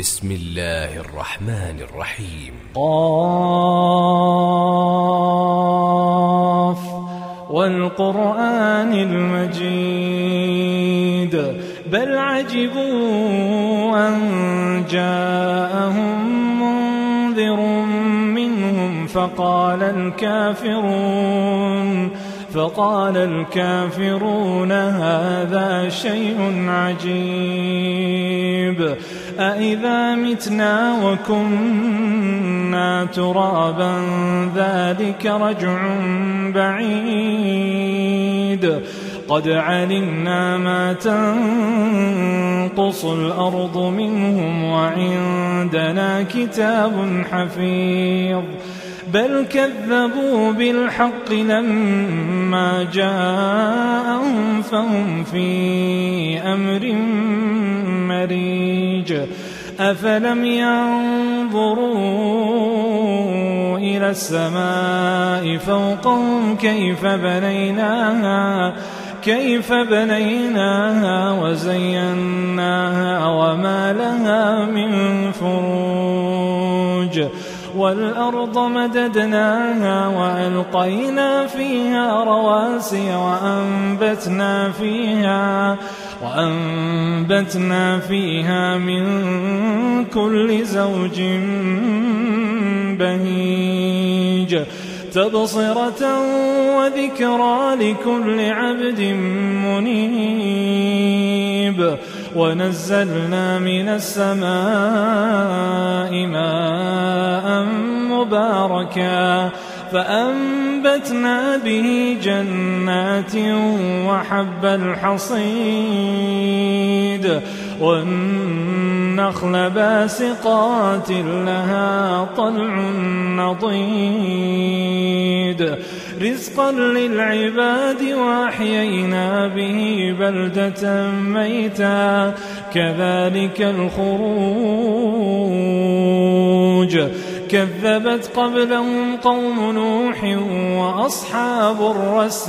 بسم الله الرحمن الرحيم. قاف والقرآن المجيد بل عجبوا أن جاءهم منذر منهم فقال الكافرون هذا شيء عجيب أإذا متنا وكنا ترابا ذلك رجع بعيد قد علمنا ما تنقص الأرض منهم وعندنا كتاب حفيظ بل كذبوا بالحق لما جاءهم فهم في أمر مريج أفلم ينظروا إلى السماء فوقهم كيف بنيناها وزيناها وما لها من فروج والأرض مددناها وألقينا فيها رواسي وأنبتنا فيها من كل زوج بهيج تبصرة وذكرى لكل عبد منيب ونزلنا من السماء ماء مباركا فأنبتنا به جنات وحب الحصيد والنخل باسقات لها طلع نضيد رزقا للعباد وأحيينا به بلدة ميتا كذلك الخروج كذبت قبلهم قوم نوح وأصحاب الرس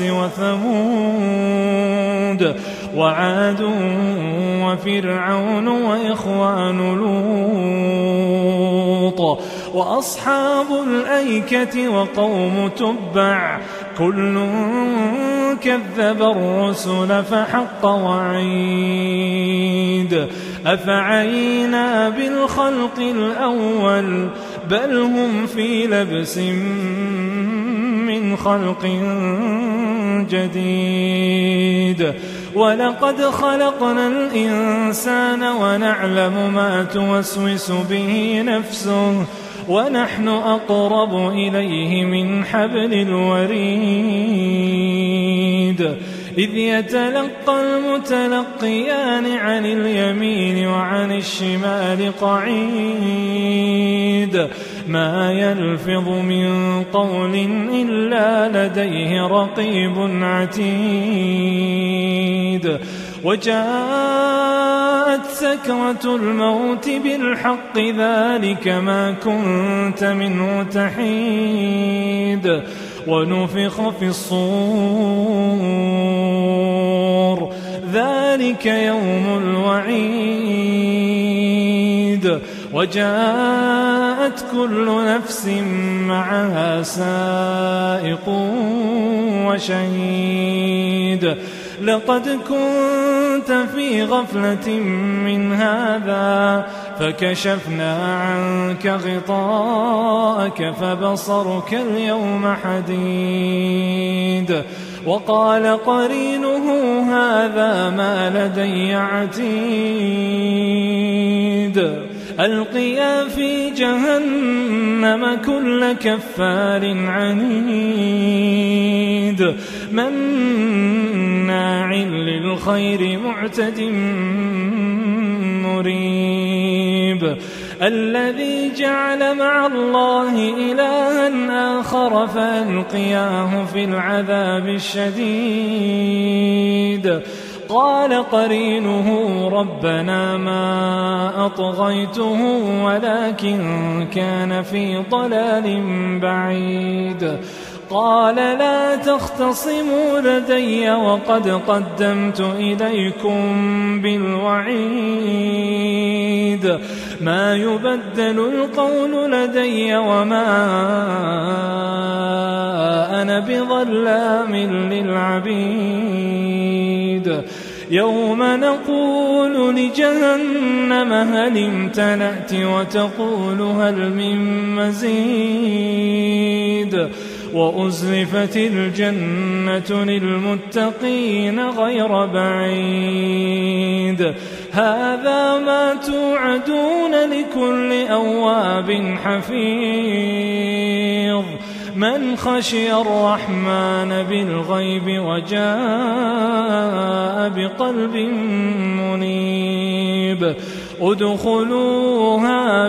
وثمود وعاد وفرعون وإخوان لوط وأصحاب الأيكة وقوم تبع كل كذب الرسل فحق وعيد أفعينا بالخلق الأول بل هم في لبس من خلق جديد ولقد خلقنا الإنسان ونعلم ما توسوس به نفسه ونحن أقرب إليه من حبل الوريد إذ يتلقى المتلقيان عن اليمين وعن الشمال قعيد ما يلفظ من قول إلا لديه رقيب عتيد وجاءت سكرة الموت بالحق ذلك ما كنت منه تحيد ونفخ في الصور ذلك يوم الوعيد وجاءت كل نفس معها سائق وشهيد لقد كنت في غفلة من هذا فكشفنا عنك غطاءك فبصرك اليوم حديد وقال قرينه هذا ما لدي عتيد ألقيا في جهنم كل كفار عنيد مناع للخير معتد مريب الذي جعل مع الله إلها آخر فألقياه في العذاب الشديد قال قرينه ربنا ما أطغيته ولكن كان في ضلال بعيد قال لا تختصموا لدي وقد قدمت إليكم بالوعيد ما يبدل القول لدي وما أنا بظلام للعبيد يوم نقول لجهنم هل امتلأت وتقول هل من مزيد وأزلفت الجنة للمتقين غير بعيد هذا ما توعدون لكل أواب حفيظ من خشي الرحمن بالغيب وجاء بقلب منيب ادخلوها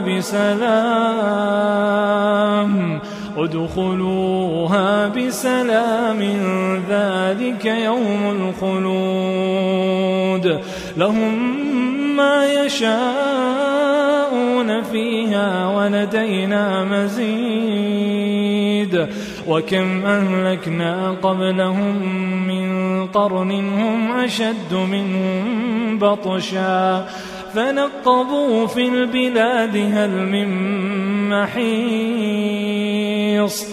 بسلام ذلك يوم الخلود لهم ما يشاءون فيها ولدينا مزيد وكم أهلكنا قبلهم من قرن هم أشد منهم بطشا فنقبوا في البلاد هل من محيص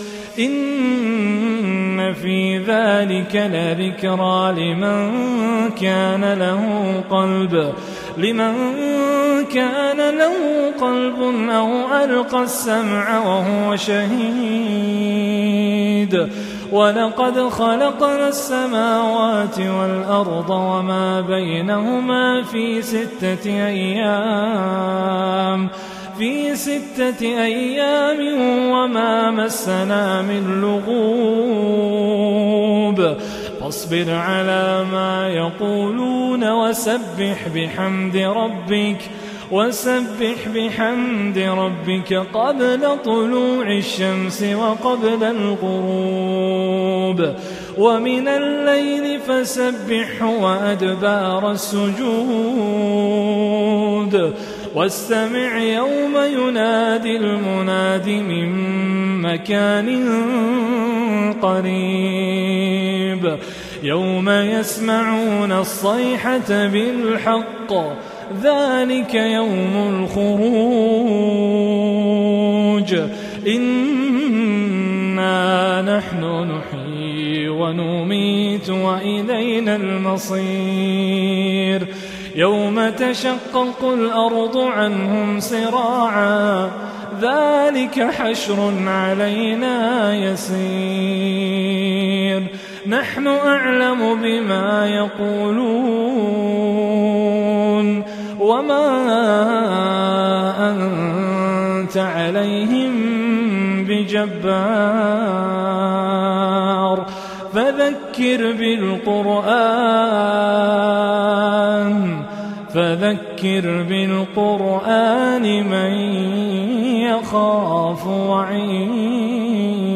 إن في ذلك لذكرى لمن كان له قلب أو ألقى السمع وهو شهيد ولقد خلقنا السماوات والأرض وما بينهما في 6 أيام وما مسنا من لغوب فاصبر على ما يقولون وسبح بحمد ربك قبل طلوع الشمس وقبل الغروب ومن الليل فسبحه وأدبار السجود واستمع يوم ينادي المناد من مكان قريب يوم يسمعون الصيحة بالحق ذلك يوم الخروج إنا نحن نحيي ونميت وإلينا المصير يوم تشقق الأرض عنهم سراعا ذلك حشر علينا يسير نحن أعلم بما يقولون وما أنت عليهم بجبار فذكر بالقرآن من يخاف وعيد